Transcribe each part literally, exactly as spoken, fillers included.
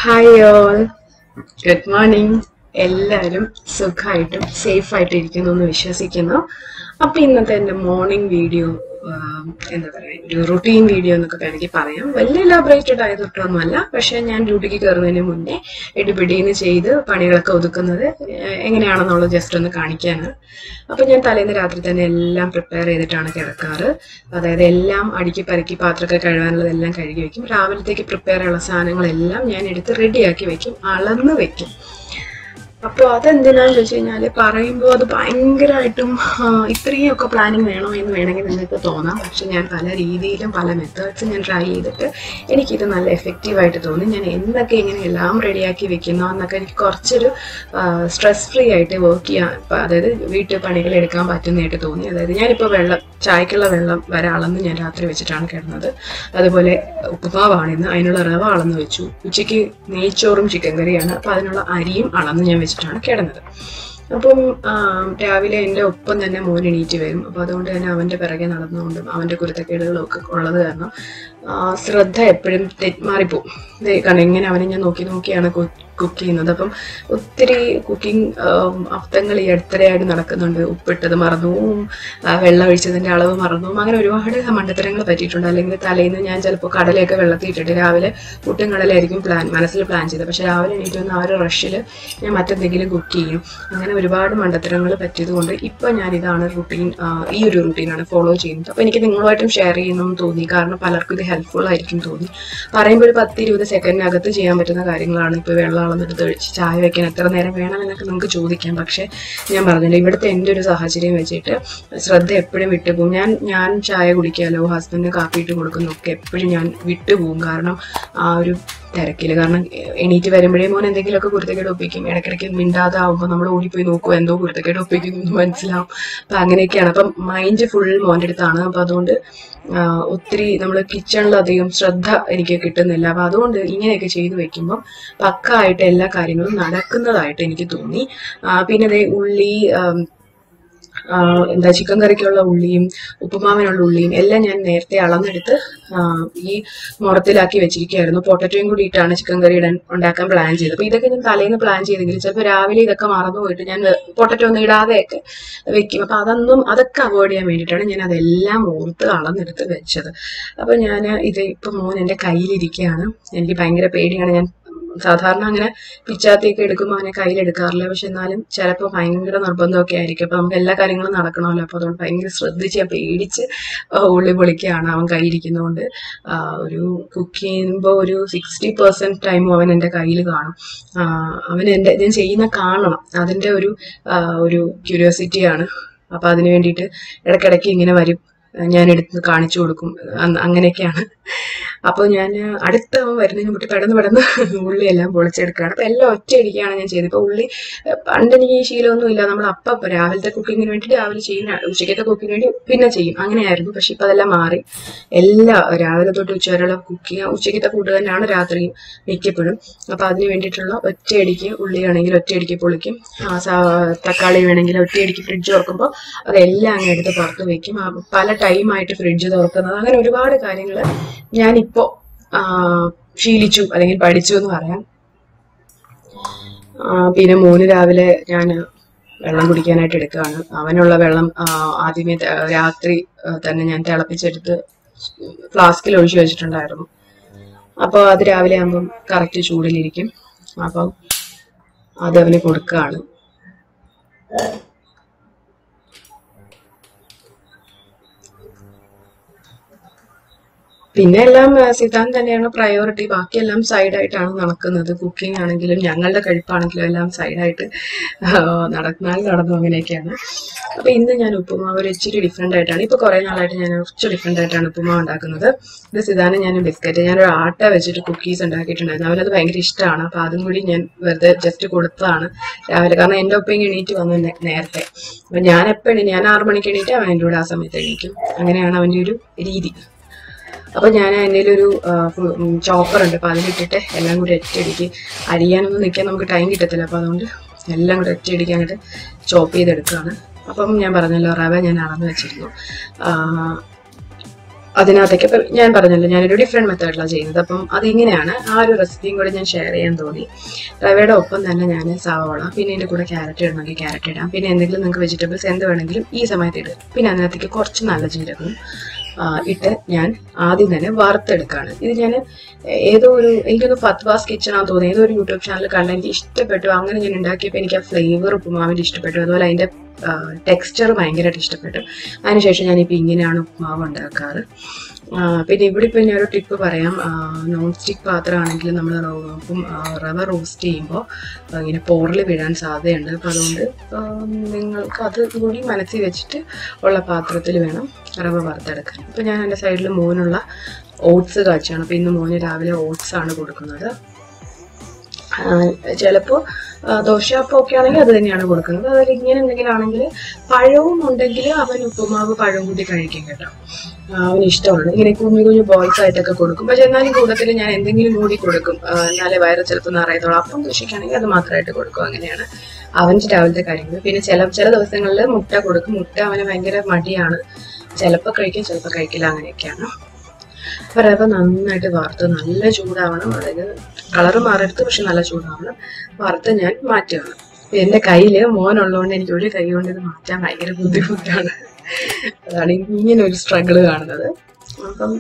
Hi all, good morning. എല്ലാവരും സുഖമായിട്ടും സേഫായിട്ട് ഇരിക്കുന്നു എന്ന് വിശ്വസിക്കുന്നു. അപ്പം ഇന്നത്തെ എൻ്റെ മോർണിംഗ് വീഡിയോ എന്താ പറയുക, ഒരു റുട്ടീൻ വീഡിയോ എന്നൊക്കെ വേണമെങ്കിൽ പറയാം. വലിയ എലാബറേറ്റഡ് ആയതൊട്ടൊന്നുമല്ല, പക്ഷേ ഞാൻ ഡ്യൂട്ടിക്ക് കയറുന്നതിന് മുന്നേ ഇടിപിടിന്ന് ചെയ്ത് പണികളൊക്കെ ഒതുക്കുന്നത് എങ്ങനെയാണെന്നുള്ളത് ജസ്റ്റ് ഒന്ന് കാണിക്കാനാണ്. അപ്പം ഞാൻ തലേന്ന് രാത്രി തന്നെ എല്ലാം പ്രിപ്പയർ ചെയ്തിട്ടാണ് കിടക്കാറ്. അതായത് എല്ലാം അടുക്കി പരക്കി പാത്രമൊക്കെ കഴുകാനുള്ളതെല്ലാം കഴുകി വെക്കും. രാവിലത്തേക്ക് പ്രിപ്പയർ ഉള്ള സാധനങ്ങളെല്ലാം ഞാൻ എടുത്ത് റെഡിയാക്കി വെക്കും, അളന്ന് വെക്കും. അപ്പോൾ അതെന്തിനാന്ന് ചോദിച്ചു കഴിഞ്ഞാൽ, പറയുമ്പോൾ അത് ഭയങ്കരമായിട്ടും ഇത്രയൊക്കെ പ്ലാനിങ് വേണോ എന്ന് വേണമെങ്കിൽ നിങ്ങൾക്ക് തോന്നാം. പക്ഷെ ഞാൻ പല രീതിയിലും പല മെത്തേഡ്സും ഞാൻ ട്രൈ ചെയ്തിട്ട് എനിക്കിത് നല്ല എഫക്റ്റീവായിട്ട് തോന്നി. ഞാൻ എന്തൊക്കെ ഇങ്ങനെ എല്ലാം റെഡിയാക്കി വെക്കുന്നോ എന്നൊക്കെ എനിക്ക് കുറച്ചൊരു സ്ട്രെസ് ഫ്രീ ആയിട്ട് വർക്ക് ചെയ്യാൻ, അതായത് വീട്ടു പണികൾ എടുക്കാൻ പറ്റുന്നതായിട്ട് തോന്നി. അതായത് ഞാനിപ്പോൾ വെള്ളം, ചായക്കുള്ള വെള്ളം വരെ അളന്ന് ഞാൻ രാത്രി വെച്ചിട്ടാണ് കിടന്നത്. അതുപോലെ ഉപ്പുമാവാണ് ഇന്ന്, അതിനുള്ള റവ അളന്ന് വെച്ചു. ഉച്ചയ്ക്ക് നെയ്ച്ചോറും ചിക്കൻ കറിയാണ്, അപ്പോൾ അതിനുള്ള അരിയും അളന്ന് ഞാൻ വെച്ചിട്ടാണ് കിടന്നത്. അപ്പം രാവിലെ എൻ്റെ ഒപ്പം തന്നെ മോൻ എണീറ്റ് വരും. അപ്പോൾ അതുകൊണ്ട് തന്നെ അവൻ്റെ പിറകെ നടന്നുകൊണ്ടും അവൻ്റെ കുരുത്തക്കേടുകളും ഒക്കെ ഉള്ളത് കാരണം ശ്രദ്ധ എപ്പോഴും മാറിപ്പോവും. കാരണം ഇങ്ങനെ അവനെ ഞാൻ നോക്കി നോക്കിയാണ് കുക്ക് ചെയ്യുന്നത്. അപ്പം ഒത്തിരി കുക്കിംഗ് അർത്ഥങ്ങൾ ഈ അടുത്തിടെയായിട്ട് നടക്കുന്നുണ്ട്. ഉപ്പിട്ടത് മറന്നു, വെള്ളം ഒഴിച്ചതിൻ്റെ അളവ് മറന്നു, അങ്ങനെ ഒരുപാട് മണ്ടത്തരങ്ങൾ പറ്റിയിട്ടുണ്ട്. അല്ലെങ്കിൽ തലേന്ന് ഞാൻ ചിലപ്പോൾ കടലയൊക്കെ വെള്ളത്തിൽ ഇട്ടിട്ട് രാവിലെ പുട്ടും കടലായിരിക്കും പ്ലാൻ മനസ്സിൽ പ്ലാൻ ചെയ്തത്. പക്ഷേ രാവിലെ എണീറ്റ് വന്ന് ആ ഒരു റഷിൽ ഞാൻ മറ്റെന്തെങ്കിലും കുക്ക് ചെയ്യും. അങ്ങനെ ഒരുപാട് മണ്ടത്തരങ്ങൾ പറ്റിയത് കൊണ്ട് ഇപ്പം ഞാൻ ഇതാണ് റുട്ടീൻ, ഈ ഒരു റുട്ടീനാണ് ഫോളോ ചെയ്യുന്നത്. അപ്പോൾ എനിക്ക് നിങ്ങളുമായിട്ടും ഷെയർ ചെയ്യണമെന്ന് തോന്നി. കാരണം പലർക്കും ഇത് ഹെൽപ്ഫുൾ ആയിരിക്കും തോന്നി. പറയുമ്പോൾ ഒരു പത്ത് ഇരുപത് സെക്കൻഡിനകത്ത് ചെയ്യാൻ പറ്റുന്ന കാര്യങ്ങളാണ്. ഇപ്പോൾ വെള്ളം അളന്നെടുത്ത് ഒഴിച്ച് ചായ വെക്കാൻ എത്ര നേരം വേണം എന്നൊക്കെ നമുക്ക് ചോദിക്കാം. പക്ഷേ ഞാൻ പറഞ്ഞില്ല, ഇവിടുത്തെ എൻ്റെ ഒരു സാഹചര്യം വെച്ചിട്ട് ശ്രദ്ധ എപ്പോഴും വിട്ടുപോകും. ഞാൻ ഞാൻ ചായ കുടിക്കാലോ, ഹസ്ബൻഡിന് കാപ്പിയിട്ട് കൊടുക്കുന്നൊക്കെ എപ്പോഴും ഞാൻ വിട്ടുപോകും. കാരണം ആ ഒരു തിരക്കിൽ, കാരണം എണീറ്റ് വരുമ്പോഴേ മോൻ എന്തെങ്കിലുമൊക്കെ കുരുത്തക്കേട് ഒപ്പിക്കും. ഇടയ്ക്കിടയ്ക്ക് മിണ്ടാതാവുമ്പോൾ നമ്മൾ ഓടിപ്പോയി നോക്കുക, എന്തോ കുരുത്തക്കേട് ഒപ്പിക്കുന്നു എന്ന് മനസ്സിലാവും. അപ്പം അങ്ങനെയൊക്കെയാണ്. അപ്പം മൈൻഡ് ഫുൾ മോൻ്റെ അടുത്താണ്. അപ്പം അതുകൊണ്ട് ഒത്തിരി നമ്മൾ കിച്ചണിലധികം ശ്രദ്ധ എനിക്ക് കിട്ടുന്നില്ല. അപ്പം അതുകൊണ്ട് ഇങ്ങനെയൊക്കെ ചെയ്തു വെക്കുമ്പോൾ പക്കായിട്ട് എല്ലാ കാര്യങ്ങളും നടക്കുന്നതായിട്ട് എനിക്ക് തോന്നി. പിന്നെ അതേ ഉള്ളി, എന്താ ചിക്കൻ കറിക്കുള്ള ഉള്ളിയും ഉപ്പുമാവിനുള്ള ഉള്ളിയും എല്ലാം ഞാൻ നേരത്തെ അളന്നെടുത്ത് ഈ മുറത്തിലാക്കി വെച്ചിരിക്കുകയായിരുന്നു. പൊട്ടറ്റോയും കൂടി ഇട്ടാണ് ചിക്കൻ കറി ഇടാൻ ഉണ്ടാക്കാൻ പ്ലാൻ ചെയ്തത്. അപ്പോൾ ഇതൊക്കെ ഞാൻ തലേന്ന് പ്ലാൻ ചെയ്തെങ്കിൽ ചിലപ്പോൾ രാവിലെ ഇതൊക്കെ മറന്നു പോയിട്ട് ഞാൻ പൊട്ടറ്റോ ഒന്നും ഇടാതെയൊക്കെ വെക്കും. അപ്പം അതൊന്നും അതൊക്കെ അവോയ്ഡ് ചെയ്യാൻ വേണ്ടിയിട്ടാണ് ഞാൻ അതെല്ലാം ഓർത്ത് അളന്നെടുത്ത് വെച്ചത്. അപ്പോൾ ഞാൻ ഇത് ഇപ്പം മോൻ എൻ്റെ കയ്യിലിരിക്കുകയാണ്. എനിക്ക് ഭയങ്കര പേടിയാണ്. ഞാൻ സാധാരണ അങ്ങനെ പിച്ചാത്തിയൊക്കെ എടുക്കുമ്പോൾ അവനെ കയ്യിലെടുക്കാറില്ല. പക്ഷെ എന്നാലും ചിലപ്പോൾ ഭയങ്കര നിർബന്ധമൊക്കെ ആയിരിക്കും. അപ്പം നമുക്ക് എല്ലാ കാര്യങ്ങളും നടക്കണമല്ലോ. അപ്പോൾ അതുകൊണ്ട് ഭയങ്കര ശ്രദ്ധിച്ച് ഞാൻ പേടിച്ച് ഉള്ളി പൊളിക്കുകയാണ്. അവൻ കയ്യിരിക്കുന്നതുകൊണ്ട് ഒരു കുക്ക് ചെയ്യുമ്പോൾ ഒരു സിക്സ്റ്റി പെർസെൻറ്റ് ടൈമും അവൻ എൻ്റെ കയ്യിൽ കാണും. അവൻ എൻ്റെ ഞാൻ ചെയ്യുന്ന കാണണം, അതിൻ്റെ ഒരു ഒരു ക്യൂരിയോസിറ്റിയാണ്. അപ്പം അതിന് വേണ്ടിയിട്ട് ഇടയ്ക്കിടയ്ക്ക് ഇങ്ങനെ വരും, ഞാൻ എടുത്ത് കാണിച്ചു കൊടുക്കും, അങ്ങനെയൊക്കെയാണ്. അപ്പോൾ ഞാൻ അടുത്ത വരുന്നതിന് മുട്ടി പെട്ടെന്ന് പെട്ടെന്ന് ഉള്ളിയെല്ലാം പൊളിച്ചെടുക്കുകയാണ്. അപ്പോൾ എല്ലാം ഒറ്റയടിക്കാണ് ഞാൻ ചെയ്തത്. ഇപ്പോൾ ഉള്ളി പണ്ട് എനിക്ക് ഈ ശീലമൊന്നും ഇല്ല. നമ്മൾ അപ്പം രാവിലത്തെ കുക്കിങ്ങിന് വേണ്ടി രാവിലെ ചെയ്യുന്ന, ഉച്ചയ്ക്കത്തെ കുക്കിങ്ങിന് വേണ്ടി പിന്നെ ചെയ്യും, അങ്ങനെയായിരുന്നു. പക്ഷെ ഇപ്പം അതെല്ലാം മാറി. എല്ലാ രാവിലെ തൊട്ട് ഉച്ച വരെയുള്ള കുക്കിങ്, ഉച്ചയ്ക്കത്തെ ഫുഡ് തന്നെയാണ് രാത്രിയും മിക്കപ്പോഴും. അപ്പോൾ അതിന് വേണ്ടിയിട്ടുള്ള ഒറ്റയടിക്ക് ഉള്ളിയാണെങ്കിൽ ഒറ്റയടിക്ക് പൊളിക്കും, തക്കാളി വേണമെങ്കിൽ ഒറ്റയടിക്ക് ഫ്രിഡ്ജ് തുറക്കുമ്പോൾ അതെല്ലാം അങ്ങ് എടുത്ത് പുറത്ത് വയ്ക്കും. പല ടൈമായിട്ട് ഫ്രിഡ്ജ് തുറക്കുന്നത്, അങ്ങനെ ഒരുപാട് കാര്യങ്ങൾ ഞാനിപ്പോൾ ശീലിച്ചു അല്ലെങ്കിൽ പഠിച്ചു എന്ന് പറയാം. പിന്നെ മോന് രാവിലെ ഞാൻ വെള്ളം കുടിക്കാനായിട്ട് എടുക്കുകയാണ്. അവനുള്ള വെള്ളം ആദ്യമേ രാത്രി തന്നെ ഞാൻ തിളപ്പിച്ചെടുത്ത് ഫ്ലാസ്കിൽ ഒഴിച്ചു വെച്ചിട്ടുണ്ടായിരുന്നു. അപ്പോൾ അത് രാവിലെ ആകുമ്പം കറക്റ്റ് ചൂടിലിരിക്കും. അപ്പം അതവന് കൊടുക്കുകയാണ്. പിന്നെ എല്ലാം സിദ്ധാൻ തന്നെയാണ് പ്രയോറിറ്റി. ബാക്കിയെല്ലാം സൈഡായിട്ടാണ് നടക്കുന്നത്. കുക്കിംഗ് ആണെങ്കിലും ഞങ്ങളുടെ കഴിപ്പാണെങ്കിലും എല്ലാം സൈഡായിട്ട് നടന്നാൽ നടന്നു, അങ്ങനെയൊക്കെയാണ്. അപ്പോൾ ഇന്ന് ഞാൻ ഉപ്പുമാവ് ഒരു ഇച്ചിരി ഡിഫറെൻ്റ് ആയിട്ടാണ്, ഇപ്പോൾ കുറേ നാളായിട്ട് ഞാൻ കുറച്ച് ഡിഫറെൻ്റ് ആയിട്ടാണ് ഉപ്പുമാവ് ഉണ്ടാക്കുന്നത്. ഇത് സിദ്ധാന് ഞാൻ ബിസ്ക്കറ്റ്, ഞാനൊരു ആട്ട വെച്ചിട്ട് കുക്കീസ് ഉണ്ടാക്കിയിട്ടുണ്ടായിരുന്നു. അവനത് ഭയങ്കര ഇഷ്ടമാണ്. അപ്പോൾ അതും കൂടി ഞാൻ വെറുതെ ജസ്റ്റ് കൊടുത്തതാണ് രാവിലെ. കാരണം എൻ്റെ ഒപ്പം എണീറ്റ് വന്നു നേരത്തെ. അപ്പം ഞാൻ എപ്പോഴും ഞാൻ ആറു മണിക്ക് എണീറ്റ് അവൻ എൻ്റെ കൂടെ ആ സമയത്ത് എണീക്കും. അങ്ങനെയാണ് അവൻ്റെ ഒരു രീതി. അപ്പോൾ ഞാൻ എൻ്റെ ഒരു ചോപ്പർ ഉണ്ട്, അപ്പോൾ അതിലിട്ടിട്ട് എല്ലാം കൂടി ഒറ്റയടിക്ക് അരിയാനൊന്നും നിൽക്കാൻ നമുക്ക് ടൈം കിട്ടത്തില്ല. അപ്പോൾ അതുകൊണ്ട് എല്ലാം കൂടി ഒറ്റയടിക്ക് അങ്ങോട്ട് ചോപ്പ് ചെയ്തെടുക്കുകയാണ്. അപ്പം ഞാൻ പറഞ്ഞല്ലോ, റവ ഞാൻ അളന്ന് വെച്ചിരുന്നു. അതിനകത്തേക്ക് ഇപ്പം ഞാൻ പറഞ്ഞല്ലോ ഞാനൊരു ഡിഫറെൻറ്റ് മെത്തേഡിലാണ് ചെയ്യുന്നത്. അപ്പം അതിങ്ങനെയാണ്. ആ ഒരു റെസിപ്പിയും കൂടെ ഞാൻ ഷെയർ ചെയ്യാൻ തോന്നി. റവയുടെ ഒപ്പം തന്നെ ഞാൻ സവോള, പിന്നെ ഇതിൻ്റെ കൂടെ ക്യാരറ്റ് ഇടണമെങ്കിൽ ക്യാരറ്റ് ഇടാം. പിന്നെ എന്തെങ്കിലും നിങ്ങൾക്ക് വെജിറ്റബിൾസ് എന്ത് വേണമെങ്കിലും ഈ സമയത്ത് ഇടുക. പിന്നെ അതിനകത്തേക്ക് കുറച്ച് നല്ല ജീരകവും ഇട്ട് ഞാൻ ആദ്യം തന്നെ വറുത്തെടുക്കുകയാണ്. ഇത് ഞാൻ ഏതോ ഒരു എനിക്കൊന്ന് ഫത്വാസ് കിച്ചണാന്ന് തോന്നി, ഏതോ ഒരു യൂട്യൂബ് ചാനൽ കണ്ട് എനിക്ക് ഇഷ്ടപ്പെട്ടു. അങ്ങനെ ഞാൻ ഉണ്ടാക്കിയപ്പോൾ എനിക്ക് ആ ഫ്ലേവർ ഉപ്പുമാവിൻ്റെ ഇഷ്ടപ്പെട്ടു. അതുപോലെ അതിൻ്റെ ടെക്സ്ചർ ഭയങ്കരമായിട്ട് ഇഷ്ടപ്പെട്ടു. അതിനുശേഷം ഞാനിപ്പോൾ ഇങ്ങനെയാണ് ഉപ്പുമാവ് ഉണ്ടാക്കാറ്. പിന്നെ ഇവിടെ ഇപ്പം ഞാനൊരു ടിപ്പ് പറയാം. നോൺ സ്റ്റിക്ക് പാത്രമാണെങ്കിൽ നമ്മൾ റവ റോസ്റ്റ് ചെയ്യുമ്പോൾ ഇങ്ങനെ പോറിൽ വീഴാൻ സാധ്യതയുണ്ട്. അപ്പോൾ അതുകൊണ്ട് നിങ്ങൾക്ക് അത് കൂടി മനസ്സിൽ വെച്ചിട്ട് ഉള്ള പാത്രത്തിൽ വേണം റവ വറുത്തെടുക്കാൻ. ഇപ്പോൾ ഞാൻ എൻ്റെ സൈഡിൽ മോനുള്ള ഓട്സ് കാച്ചാണ്. അപ്പോൾ ഇന്ന് മോന് രാവിലെ ഓട്സ് ആണ് കൊടുക്കുന്നത്. ചിലപ്പോൾ ദോശയപ്പം ഒക്കെ ആണെങ്കിൽ അത് തന്നെയാണ് കൊടുക്കുന്നത്. അതിൽ ഇങ്ങനെ എന്തെങ്കിലും ആണെങ്കിൽ പഴവും ഉണ്ടെങ്കിൽ അവൻ ഉപ്പുമാവ് പഴവും കൂടി കഴിക്കും കേട്ടോ. അവന് ഇഷ്ടമാണ്. ഇങ്ങനെ കുഞ്ഞു കുഞ്ഞു ബോൾസ് ആയിട്ടൊക്കെ കൊടുക്കും. പക്ഷെ എന്നാലും കൂട്ടത്തിൽ ഞാൻ എന്തെങ്കിലും കൂടി കൊടുക്കും, എന്നാലേ വയറ് ചിലപ്പോൾ നിറയത്തോളം. അപ്പം കൃഷിക്കാണെങ്കിൽ അത് മാത്രമായിട്ട് കൊടുക്കും. അങ്ങനെയാണ് അവൻ്റെ രാവിലത്തെ കാര്യങ്ങൾ. പിന്നെ ചില ചില ദിവസങ്ങളിൽ മുട്ട കൊടുക്കും. മുട്ട അവന് ഭയങ്കര മടിയാണ്. ചിലപ്പോൾ കഴിക്കും, ചിലപ്പോൾ കഴിക്കില്ല. അങ്ങനെയൊക്കെയാണ്. അപ്പോൾ റവ നന്നായിട്ട് വറുത്ത് നല്ല ചൂടാവണം. അതായത് കളറ് മാറരുത്, പക്ഷെ നല്ല ചൂടാവണം. വറുത്ത് ഞാൻ മാറ്റുകയാണ്. എൻ്റെ കയ്യിൽ മോനുള്ളതുകൊണ്ട് എനിക്ക് ഒരു കൈ കൊണ്ട് ഇത് മാറ്റാൻ ഭയങ്കര ബുദ്ധിമുട്ടാണ്. അതാണ് ഇങ്ങനെ ഒരു സ്ട്രഗിള് കാണുന്നത്. അപ്പം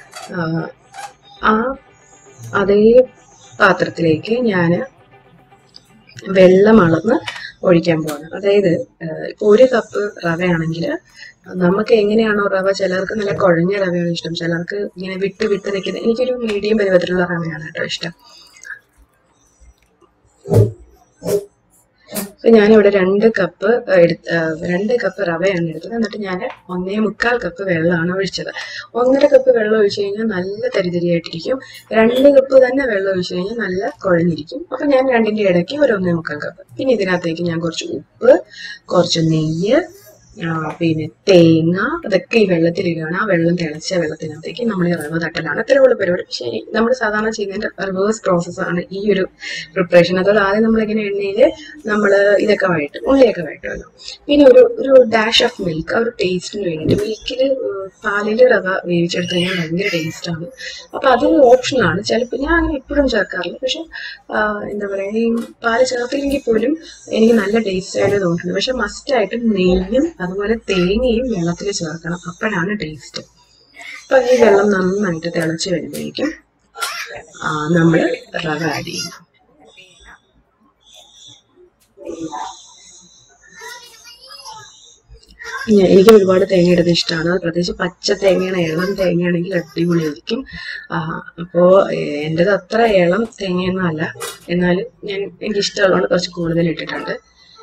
ആ അതേ പാത്രത്തിലേക്ക് ഞാൻ വെള്ളം അളന്ന് ഒഴിക്കാൻ പോകണം. അതായത് ഇപ്പോൾ ഒരു കപ്പ് റവയാണെങ്കിൽ നമുക്ക് എങ്ങനെയാണോ റവ, ചിലർക്ക് നല്ല കുഴഞ്ഞ റവയാണ് ഇഷ്ടം, ചിലർക്ക് ഇങ്ങനെ വിട്ട് വിട്ട് നിൽക്കുന്നത്. എനിക്കൊരു മീഡിയം പരുവത്തിലുള്ള റവയാണ് കേട്ടോ ഇഷ്ടം. അപ്പം ഞാനിവിടെ രണ്ട് കപ്പ് എടുത്ത് രണ്ട് കപ്പ് റവയാണ് എടുത്തത്. എന്നിട്ട് ഞാൻ ഒന്നേ മുക്കാൽ കപ്പ് വെള്ളമാണ് ഒഴിച്ചത്. ഒന്നര കപ്പ് വെള്ളം ഒഴിച്ചു കഴിഞ്ഞാൽ നല്ല തരിതരിയായിട്ടിരിക്കും. രണ്ട് കപ്പ് തന്നെ വെള്ളം ഒഴിച്ചു കഴിഞ്ഞാൽ നല്ല കുഴഞ്ഞിരിക്കും. അപ്പം ഞാൻ രണ്ടിൻ്റെ ഇടയ്ക്ക് ഒരു ഒന്നേ മുക്കാൽ കപ്പ്. പിന്നെ ഇതിനകത്തേക്ക് ഞാൻ കുറച്ച് ഉപ്പ്, കുറച്ച് നെയ്യ്, പിന്നെ തേങ്ങ, അതൊക്കെ ഈ വെള്ളത്തിലിടുകയാണ്. ആ വെള്ളം തിളച്ച വെള്ളത്തിനകത്തേക്ക് നമ്മൾ ഈ റവ തട്ടലാണ്. ഇത്രയുള്ള പരിപാടി. പക്ഷേ നമ്മൾ സാധാരണ ചെയ്യുന്നതിൻ്റെ റിവേഴ്സ് പ്രോസസ്സാണ് ഈ ഒരു പ്രിപ്പറേഷൻ. അതായത് ആദ്യം നമ്മളിങ്ങനെ എണ്ണയിൽ നമ്മൾ ഇതൊക്കെ വഴറ്റും, ഉള്ളിയൊക്കെ വഴറ്റുമല്ലോ. പിന്നെ ഒരു ഒരു ഡാഷ് ഓഫ് മിൽക്ക്, ആ ഒരു ടേസ്റ്റിന് വേണ്ടിയിട്ട്. മിൽക്കിൽ പാലിൽ റവ വേവിച്ചെടുത്ത് കഴിഞ്ഞാൽ ഭയങ്കര ടേസ്റ്റാണ്. അപ്പോൾ അത് ഓപ്ഷനാണ്. ചിലപ്പോൾ ഞാൻ അങ്ങനെ എപ്പോഴും ചേർക്കാറില്ല. പക്ഷെ എന്താ പറയുക, ഈ പാല് ചേർത്തില്ലെങ്കിൽ പോലും എനിക്ക് നല്ല ടേസ്റ്റായിട്ട് തോന്നുന്നത്. പക്ഷെ മസ്റ്റായിട്ടും നെയ്യും അതുപോലെ തേങ്ങയും വെള്ളത്തിൽ ചേർക്കണം, അപ്പോഴാണ് ടേസ്റ്റ്. അപ്പം ഈ വെള്ളം നന്നായിട്ട് തിളച്ച് വരുമ്പോഴേക്കും നമ്മൾ റവ ആഡ് ചെയ്യും. എനിക്ക് ഒരുപാട് തേങ്ങ ഇടുന്നത് ഇഷ്ടമാണ്. പ്രത്യേകിച്ച് പച്ച തേങ്ങയാണ്. ഇളം തേങ്ങയാണെങ്കിൽ അടിപൊളിയായിരിക്കും. അപ്പോൾ എൻ്റെത് അത്ര ഇളം തേങ്ങയൊന്നും അല്ല, എന്നാലും ഞാൻ എനിക്കിഷ്ടമുള്ളതുകൊണ്ട് കുറച്ച് കൂടുതൽ ഇട്ടിട്ടുണ്ട്.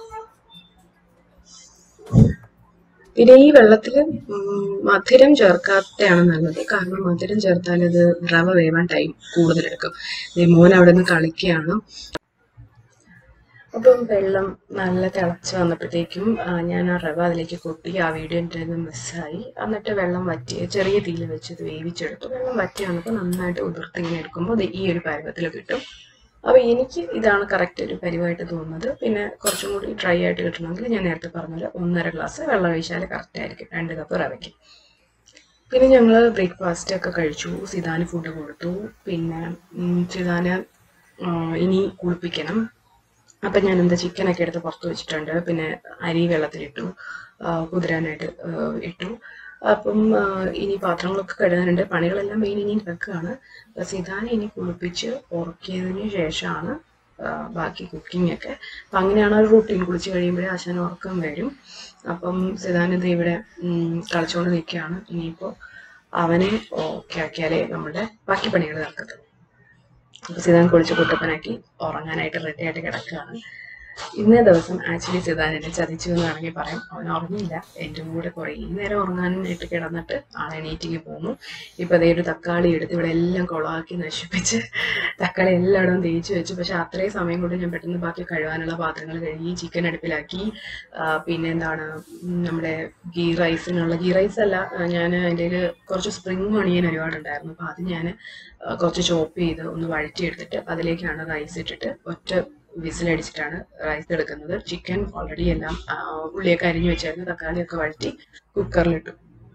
പിന്നെ ഈ വെള്ളത്തിൽ മധുരം ചേർക്കാത്തതാണ് നല്ലത്. കാരണം മധുരം ചേർത്താൽ അത് റവ വേവാൻ ടൈം കൂടുതലെടുക്കും. മോൻ അവിടെ നിന്ന് കളിക്കുകയാണ്. അപ്പം വെള്ളം നല്ല തിളച്ച് വന്നപ്പോഴത്തേക്കും ഞാൻ ആ റവ അതിലേക്ക് കൊട്ടി. ആ വീഡിയോ എൻ്റെ നിന്ന് മിസ്സായി. എന്നിട്ട് വെള്ളം വറ്റി ചെറിയ തീയിൽ വെച്ച് ഇത് വേവിച്ചെടുത്തു. വെള്ളം വറ്റി വന്നപ്പോൾ നന്നായിട്ട് ഉതിർത്ത് ഇങ്ങനെ എടുക്കുമ്പോൾ അത് ഈ ഒരു പരുവത്തിൽ കിട്ടും. അപ്പോൾ എനിക്ക് ഇതാണ് കറക്റ്റ് ഒരു പരിവായിട്ട് തോന്നുന്നത്. പിന്നെ കുറച്ചും കൂടി ഡ്രൈ ആയിട്ട് കിട്ടണമെങ്കിൽ ഞാൻ നേരത്തെ പറഞ്ഞത് ഒന്നര ഗ്ലാസ് വെള്ളം ഒഴിച്ചാൽ കറക്റ്റ് ആയിരിക്കും രണ്ട് കപ്പ് റവയ്ക്ക്. പിന്നെ ഞങ്ങൾ ബ്രേക്ക്ഫാസ്റ്റ് ഒക്കെ കഴിച്ചു. സിതാന് ഫുഡ് കൊടുത്തു. പിന്നെ സിതാന് ഇനി കുളിപ്പിക്കണം. അപ്പം ഞാൻ എന്താ ചിക്കനൊക്കെ എടുത്ത് പുറത്ത് വെച്ചിട്ടുണ്ട്. പിന്നെ അരി വെള്ളത്തിലിട്ടു, കുതിരാനായിട്ട് ഇട്ടു. അപ്പം ഇനി പാത്രങ്ങളൊക്കെ കഴുകാനുണ്ട്. പണികളെല്ലാം മെയിൻ ഇനി വെക്കുകയാണ്. സിതാനെ ഇനി കുളിപ്പിച്ച് ഉറക്കിയതിന് ശേഷമാണ് ബാക്കി കുക്കിംഗ് ഒക്കെ. അപ്പം അങ്ങനെയാണ് ഒരു റൂട്ടീൻ. കുളിച്ച് കഴിയുമ്പോഴേ ആശാൻ ഉറക്കം വരും. അപ്പം സിതാനിത് ഇവിടെ കളിച്ചുകൊണ്ട് നിൽക്കുകയാണ്. ഇനിയിപ്പോൾ അവനെ ഓക്കെ ആക്കിയാലേ നമ്മുടെ ബാക്കി പണികൾ നടക്കത്തുള്ളൂ. അപ്പോൾ സിതാൻ കുളിച്ച് കുട്ടപ്പനാക്കി ഉറങ്ങാനായിട്ട് റെഡി ആയിട്ട് കിടക്കുകയാണ്. ഇന്നേ ദിവസം ആക്ച്വലി സിതാൻ എന്നെ ചതിച്ചു എന്ന് വേണമെങ്കിൽ പറയാം. അവൻ ഉറങ്ങിയില്ല. എൻ്റെ കൂടെ കുറേ നേരം ഉറങ്ങാനായിട്ട് കിടന്നിട്ട് ആൾ എണീറ്റിങ് പോന്നു. ഇപ്പം അതേ ഒരു തക്കാളി എടുത്ത് ഇവിടെ എല്ലാം കുളമാക്കി നശിപ്പിച്ച് തക്കാളി എല്ലായിടവും തേച്ച് വെച്ചു. പക്ഷെ അത്രയും സമയം കൊണ്ട് ഞാൻ പെട്ടെന്ന് ബാക്കി കഴുകാനുള്ള പാത്രങ്ങൾ കഴുകി, ചിക്കൻ അടുപ്പിലാക്കി. പിന്നെ എന്താണ് നമ്മുടെ ഗീ റൈസിനുള്ള ഗീ റൈസ് അല്ല, ഞാൻ അതിൻ്റെ കുറച്ച് സ്പ്രിങ് ഒണിയൻ ഒരുപാടുണ്ടായിരുന്നു. അപ്പോൾ അത് ഞാൻ കുറച്ച് ചോപ്പ് ചെയ്ത് ഒന്ന് വഴറ്റിയെടുത്തിട്ട് അതിലേക്കാണ് റൈസ് ഇട്ടിട്ട് ഒറ്റ വിസിലടിച്ചിട്ടാണ് റൈസ് എടുക്കുന്നത്. ചിക്കൻ ഓൾറെഡി എല്ലാം ഉള്ളിയൊക്കെ അരിഞ്ഞു വെച്ചായിരുന്നു. തക്കാളിയൊക്കെ വഴറ്റി കുക്കറിലിട്ടു.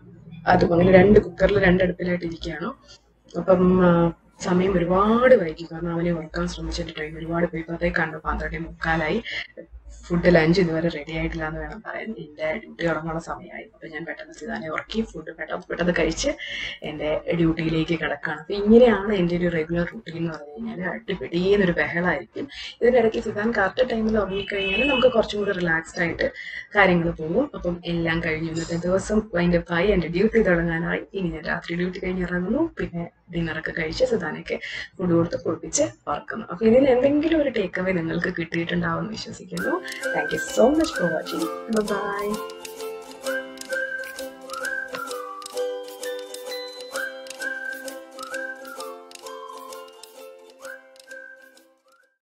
അതും അങ്ങനെ രണ്ട് കുക്കറിൽ രണ്ടടുപ്പിലായിട്ട് ഇരിക്കുകയാണ്. അപ്പം സമയം ഒരുപാട് വൈകി, കാരണം അവനെ ഉറക്കാൻ ശ്രമിച്ചിട്ട് ടൈം ഒരുപാട് പോയി. അതേ കണ്ടു പന്ത്രണ്ടേ മുക്കാലായി. ഫുഡ് ലഞ്ച് ഇതുവരെ റെഡി ആയിട്ടില്ല എന്ന് വേണം പറയാൻ. എൻ്റെ ഡ്യൂട്ടി തുടങ്ങാനുള്ള സമയമായി. അപ്പം ഞാൻ പെട്ടെന്ന് സിതാനെ ഉറക്കി ഫുഡ് പെട്ടെന്ന് പെട്ടെന്ന് കഴിച്ച് എൻ്റെ ഡ്യൂട്ടിയിലേക്ക് കിടക്കുകയാണ്. അപ്പം ഇങ്ങനെയാണ് എൻ്റെ ഒരു റെഗുലർ റുട്ടീൻ എന്ന് പറഞ്ഞു കഴിഞ്ഞാൽ. അടിപിടിയെന്നൊരു ബഹളമായിരിക്കും. ഇതിനിടയ്ക്ക് സിതാൻ കറക്റ്റ് ടൈമിൽ ഉറങ്ങിക്കഴിഞ്ഞാൽ നമുക്ക് കുറച്ചും കൂടി റിലാക്സ്ഡ് ആയിട്ട് കാര്യങ്ങൾ പോകും. അപ്പം എല്ലാം കഴിഞ്ഞു. ഇന്നത്തെ ദിവസം വൈൻഡപ്പ് ആയി, എൻ്റെ ഡ്യൂട്ടി തുടങ്ങാനായി. ഇനി ഞാൻ രാത്രി ഡ്യൂട്ടി കഴിഞ്ഞ് ഇറങ്ങുന്നു. പിന്നെ ഡിന്നറൊക്കെ കഴിച്ച് സിതാനൊക്കെ ഫുഡ് കൊടുത്ത് കുളിപ്പിച്ച് ഉറക്കുന്നു. അപ്പോൾ ഇതിൽ എന്തെങ്കിലും ഒരു ടേക്ക് അവേ നിങ്ങൾക്ക് കിട്ടിയിട്ടുണ്ടാവുമെന്ന് വിശ്വസിക്കുന്നു. Thank you so much for watching. Bye bye.